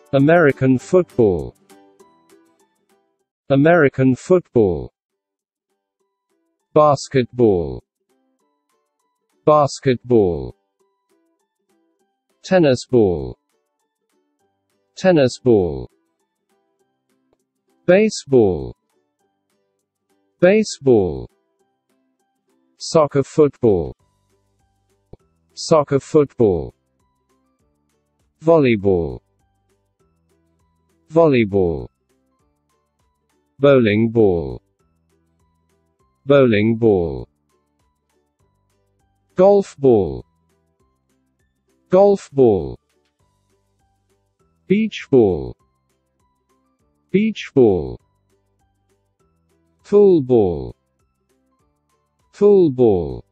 American football, American football. Basketball, basketball. Tennis ball, tennis ball. Baseball, baseball. Soccer football, soccer football. Volleyball, volleyball. Bowling ball, bowling ball. Golf ball, golf ball. Beach ball, beach ball. Pool ball, pool ball.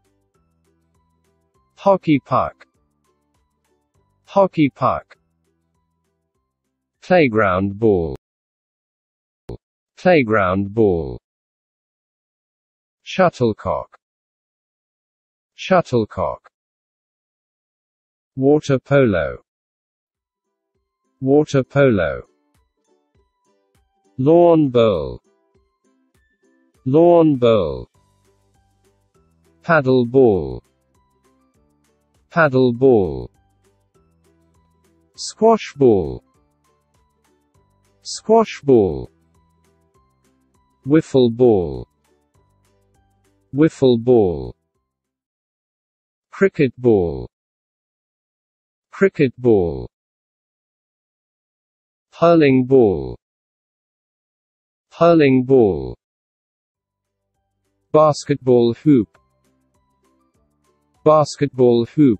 Hockey puck, hockey puck. Playground ball, playground ball. Shuttlecock, shuttlecock. Water polo, water polo. Lawn bowl, lawn bowl. Paddle ball, paddle ball. Squash ball, squash ball. Wiffle ball, wiffle ball. Cricket ball, cricket ball. Hurling ball, hurling ball. Basketball hoop, basketball hoop.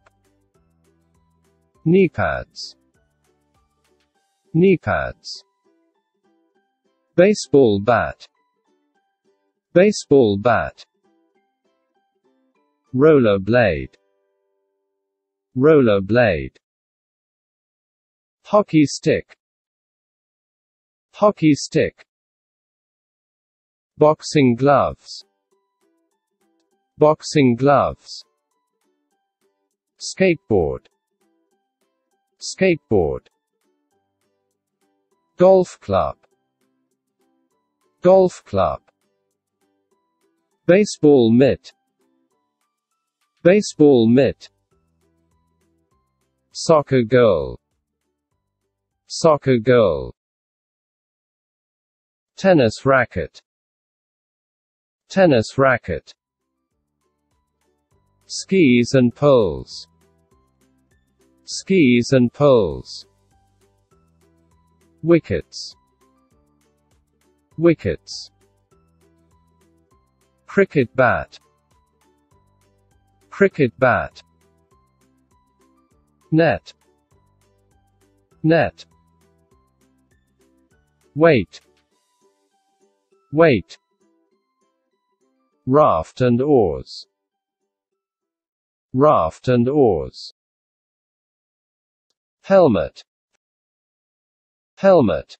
Knee pads, knee pads. Baseball bat, baseball bat. Roller blade, roller blade. Hockey stick, hockey stick. Boxing gloves, boxing gloves. Skateboard, skateboard. Golf club, golf club. Baseball mitt, baseball mitt. Soccer goal, soccer goal. Tennis racket, tennis racket. Skis and poles, skis and poles. Wickets, wickets. Cricket bat, cricket bat. Net, net. Weight, weight. Raft and oars, raft and oars. Helmet, helmet.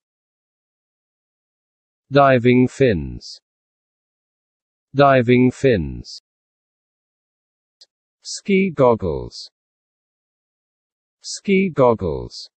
Diving fins, diving fins. Ski goggles, ski goggles.